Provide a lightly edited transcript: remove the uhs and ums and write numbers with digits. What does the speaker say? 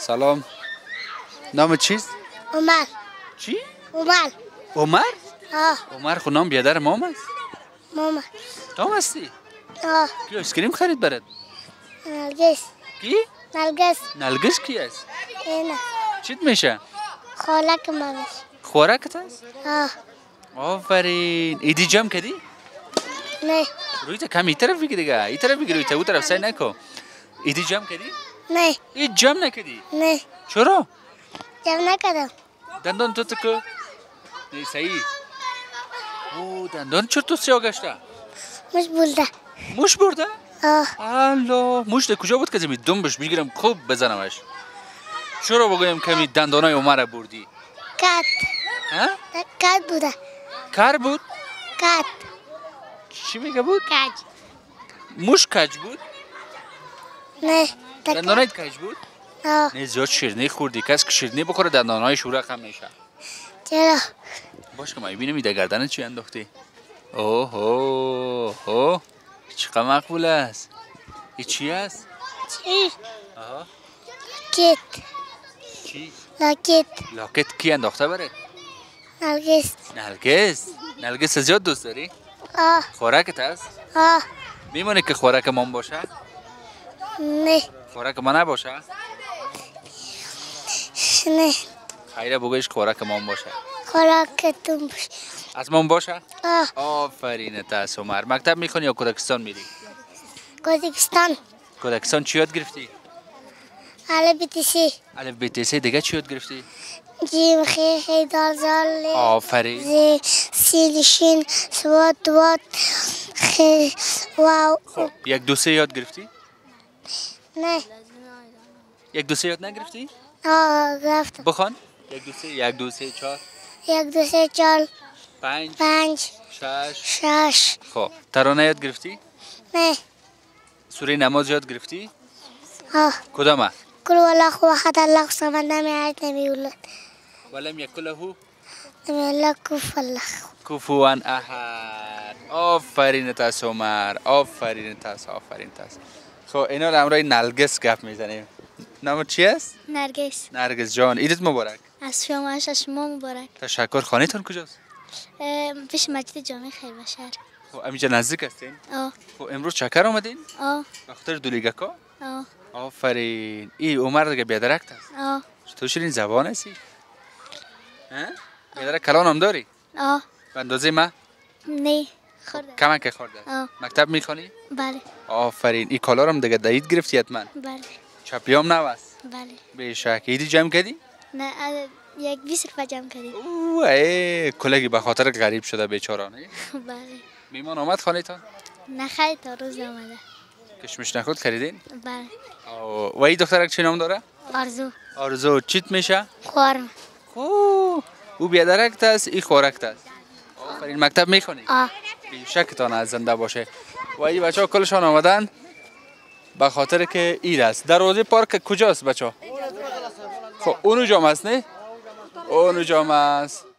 سلام. نام چیست؟ عمر. چی؟ عمر. عمر؟ آه. عمر خود نام بیادر مام است؟ ماما. تو هستی؟ آه. کی اسکریم خرید برات؟ نرگس. کی؟ نرگس. نرگس کی است؟ اینه. چیت میشه؟ خالک مامش. خوراکت است؟ آه. آفرین. ایدی جمع کردی؟ نه. روی تا کم این طرف بگی دیگه. این طرف بگی روی تا اون طرف سعی نکن. ایدی جمع کردی؟ نه. این جمع نکردی؟ نه. چرا؟ جمع نکردم. دندان تو تکو؟ نه صحیح. او دندان چرا تو سیاه گشته؟ مش بولده. موش برده؟ آه. الله. موش ده کجا بود که زمین دنبش بگیرم خوب بزنمش. چرا بگویم کمی دندانای عمر بردی؟ کات. ها؟ کات بوده. کار بود؟ کات. چی میگه بود؟ کج. موش کج بود؟ نه. دندانایت کج بود؟ آه. نه زیاد شیرینی خوردی. کس که شیرینی بخوره دندانای شوره خم میشه. چرا؟ باش که ما ببینم ایده گردنت چی انداختی؟ اوه چقدر مقبول است. این چی است؟ چی؟ آها. لاکت. چی؟ لاکت. لاکت کی انداخته بره؟ نرگس. نرگس زیاد دوست داری؟ آه. خوراکت است؟ آه. میمونه که خوراک من باشه؟ نه. خوراک من نباشه؟ نه. خیره بگویش خوراک من باشه. خوراکتون باشه. از من باشه؟ آه. آفرین تاس عمر. مکتب میخونی یا کودکستان میری؟ کودکستان. کودکستان چی یاد گرفتی؟ الف بیتیسی. الف ب ت س دیگه چی یاد گرفتی؟ جیم خی خی دال زال آفرین. زی سیل شین سوات دوات خی واو. خب یک دو سه یاد گرفتی؟ نه. یک دو سه یاد نگرفتی؟ آه گرفتم. بخوان. یک دو سه چهار. یک دو سه چهار. پنج. شش. شش. خب ترانه یاد گرفتی؟ نه. سوره نماز یاد گرفتی؟ آه. کدامه؟ کل والله احد الله الصمد لم یلد ولم یولد ولم یکن له لم یکن کفوا کفوا احد. آفرین تاس عمر. آفرین تاس. خب اینا رو همراه نرگس گپ میزنیم. نام چی است؟ نرگس. نرگس جان عیدت مبارک. از شما مبارک. تشکر. خانه‌تون کجاست؟ پیش مسجد جامع خیر بشر. خب اینجا نزدیک هستین؟ آه. خب امروز چکر آمدین؟ آه. دختر دولیگکا؟ آه. آفرین. این عمر دیگه بیادرکت است. آه. تو شیرین زبان هستی؟ ها؟ بیادرک کلان هم داری؟ آه. به اندازه ما؟ نه. خوردم. کمک خورده. آه. مکتب میخونی؟ بله. آفرین. این کالا رو هم دیگه دایید گرفتی حتما؟ بله. چپیام نوست؟ بله. به شک. ایدی جمع کردی؟ نه یک 20 روپه جمع کردیم. اوه کلگی به خاطر غریب شده بیچارانه. بله. میمان آمد خانه‌تان؟ نه خیلی تا روز آمده. کشمش نخود خریدین؟ بله. و این دخترک چی نام داره؟ آرزو. آرزو. چیت میشه؟ خورم. او بیادرکت است ای خورکت است. آفرین. مکتب میخونی؟ آه. شکتان از زنده باشه. و این بچه ها کلشان آمدن به خاطر که اید است. دروازه پارک کجاست بچه ها؟ خب اونو جام است نه؟ اونو جام است.